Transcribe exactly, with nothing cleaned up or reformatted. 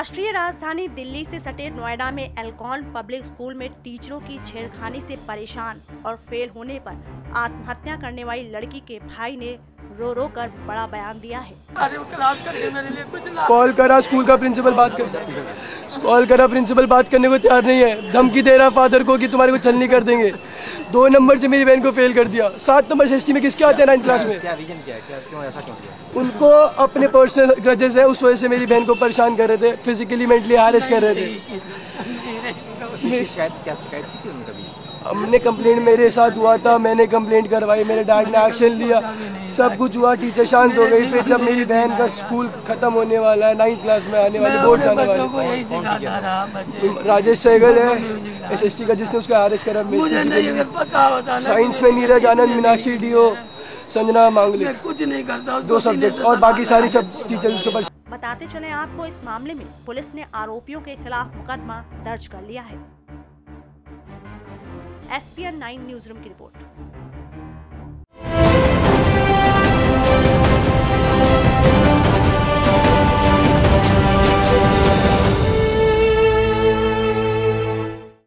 राष्ट्रीय राजधानी दिल्ली से सटे नोएडा में एल्कॉन पब्लिक स्कूल में टीचरों की छेड़खानी से परेशान और फेल होने पर आत्महत्या करने वाली लड़की के भाई ने रो रो कर बड़ा बयान दिया है। कॉल करा स्कूल का प्रिंसिपल बात कर कॉल करा प्रिंसिपल बात करने को तैयार नहीं है। धमकी दे रहा फादर को कि तुम्हारे को चल नहीं कर देंगे। दो नंबर से मेरी बहन को फेल कर दिया। सात नंबर से एसटी में किसके आते हैं नाइन्थ क्लास में? क्या रीजन क्या है? क्या क्यों ऐसा क्यों किया? उनको अपने पर्सनल ग्रजेस है, उस वजह से मेरी बहन को परेशान कर रहे थे, फिजिकली मेंटली हैरेस कर रहे थे। शिकायत क्या शिकायत की थी उनका भी? हमने कंप्लेंट मेरे साथ हुआ था, मैंने कंप्लेंट करवाई, मेरे डैड ने एक्शन लिया, सब कुछ हुआ, टीचर शांत हो गई। फिर जब मेरी बहन का स्कूल खत्म होने वाला है, नाइन्थ क्लास में आने वाली, बोर्ड्स आने वाले, राजेश सहगल है एसएसटी का जिसने उसको अरेस्ट करा। साइंस में नीरज आनंद, मीनाक्षी डीओ, संजना मांगले, कुछ नहीं करता, दो सब्जेक्ट और बाकी सारी सब टीचर उसके ऊपर। बताते चले आपको, इस मामले में पुलिस ने आरोपियों के खिलाफ मुकदमा दर्ज कर लिया है। S P N nine news room की रिपोर्ट।